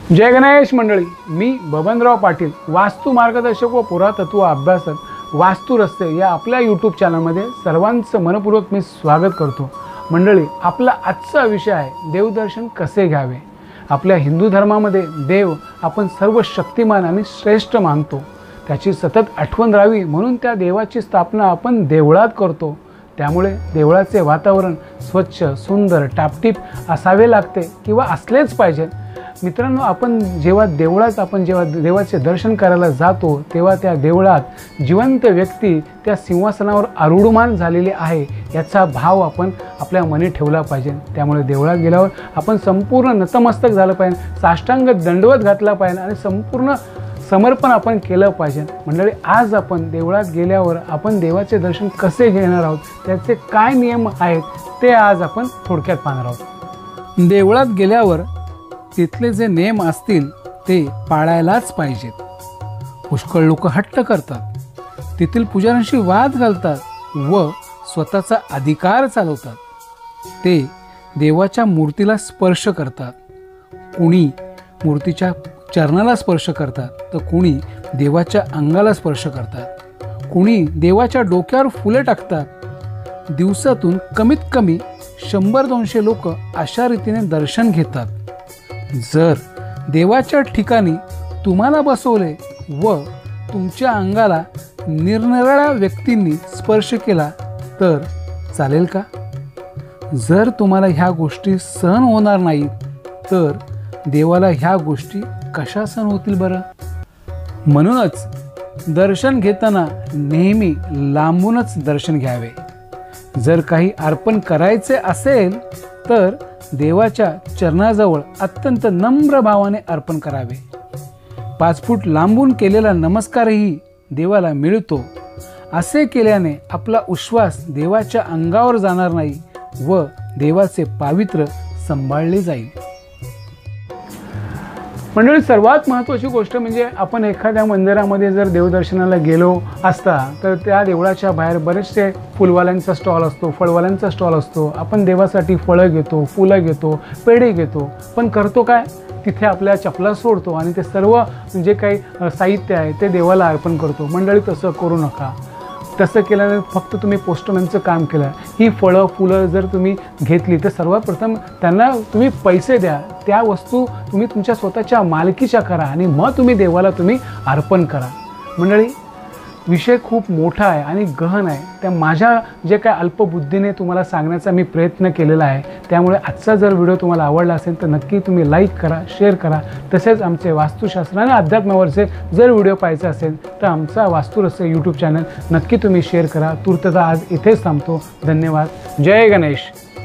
जय गणेश मंडळी, मी बबनराव पाटील, वास्तू मार्गदर्शक व पुरातत्व अभ्यासक वास्तू रस्ते या आपल्या यूट्यूब चॅनलमध्ये सर्वांचं मनपूर्वक मी स्वागत करतो। मंडळी, आपला आजचा विषय आहे देवदर्शन कसे घ्यावे। आपल्या हिंदू धर्मामध्ये देव आपण सर्व शक्तिमान आणि श्रेष्ठ मानतो। त्याची सतत आठवण राहावी म्हणून त्या देवाची स्थापना आपण देवळात करतो। त्यामुळे देवळाचे वातावरण स्वच्छ, सुंदर, टापटीप असावे लागते किंवा असलेच पाहिजे। मित्रांनो, आपण जेव्हा देवाचे दर्शन करायला जातो तेव्हा त्या देवळात जिवंत व्यक्ती त्या सिंहासनावर आरूढमान झालेली आहे याचा भाव आपण आपल्या मनी ठेवला पाहिजे। त्यामुळे देवळात गेल्यावर आपण संपूर्ण नतमस्तक झालं पाहिजे, साष्टांग दंडवत घातला पाहिजे आणि संपूर्ण समर्पण आपण केलं पाहिजे। मंडळी, आज आपण देवळात गेल्यावर आपण देवाचे दर्शन कसे घेणार आहोत, त्याचे काय नियम आहेत ते आज आपण थोडक्यात पाहणार आहोत। देवळात गेल्यावर तिथले जे नियम असतील ते पाळायलाच पाहिजेत। पुष्कळ लोक हट्ट करतात, तेथील पुजाऱ्यांशी वाद घालतात व स्वतःचा अधिकार चालवतात। ते देवाच्या मूर्तीला स्पर्श करतात, कोणी मूर्तीच्या चरणाला स्पर्श करतात तर कोणी देवाच्या अंगाला स्पर्श करतात, कोणी देवाच्या डोक्यावर फुले टाकतात। दिवसातून कमीत कमी 100-200 लोक अशा रीतीने दर्शन घेतात। जर देवाच्या ठिकाणी तुम्हाला बसवले व तुमच्या अंगाला निरनिराळ्या व्यक्तींनी स्पर्श केला तर चालेल का? जर तुम्हाला ह्या गोष्टी सहन होणार नाहीत तर देवाला ह्या गोष्टी कशा सहन होतील बरं? म्हणूनच दर्शन घेताना नेहमी लांबूनच दर्शन घ्यावे। जर काही अर्पण करायचे असेल तर देवाच्या चरणाजवळ अत्यंत नम्र भावाने अर्पण करावे। 5 फूट लांबून केलेला नमस्कारही देवाला मिळतो। असे केल्याने आपला उश्वास देवाच्या अंगावर जाणार नाही व देवाचे पावित्र्य सांभाळले जाईल। मंडळी, सर्वात महत्त्वाची गोष्ट म्हणजे आपण एखाद्या मंदिरामध्ये जर देवदर्शनाला गेलो असता तर त्या देवळाच्या बाहेर बरेचसे फुलवाल्यांचा स्टॉल असतो, फळवाल्यांचा स्टॉल असतो। आपण देवासाठी फळं घेतो, फुलं घेतो, पेढे घेतो, पण करतो काय? तिथे आपल्या चपला सोडतो आणि ते सर्व जे काही साहित्य आहे ते देवाला अर्पण करतो। मंडळी, तसं करू नका। तसं केल्याने फक्त तुम्ही पोस्टमॅनचं काम केलं। ही फळं फुलं जर तुम्ही घेतली तर सर्वात प्रथम त्यांना तुम्ही पैसे द्या, त्या वस्तू तुम्ही तुमच्या स्वतःच्या मालकीच्या करा आणि मग तुम्ही देवाला अर्पण करा। मंडळी, विषय खूप मोठा आहे आणि गहन आहे, त्या माझ्या जे काय अल्पबुद्धीने तुम्हाला सांगण्याचा मी प्रयत्न केलेला आहे। त्यामुळे आजचा जर व्हिडिओ तुम्हाला आवडला असेल तर नक्की तुम्ही लाईक करा, शेअर करा। तसेच आमचे वास्तुशास्त्र आणि अध्यात्मावरचे जर व्हिडिओ पाहायचे असेल तर आमचा वास्तू रस्ते यूट्यूब चॅनल नक्की तुम्ही शेअर करा। तूर्तता आज इथेच थांबतो। धन्यवाद। जय गणेश।